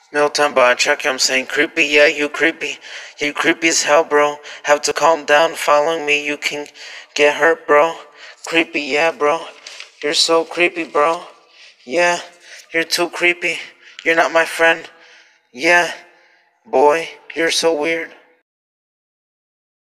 Milton, but I check I'm saying creepy, yeah, you creepy. You creepy as hell, bro. Have to calm down, following me, you can get hurt, bro. Creepy, yeah, bro. You're so creepy, bro. Yeah, you're too creepy. You're not my friend. Yeah, boy, you're so weird.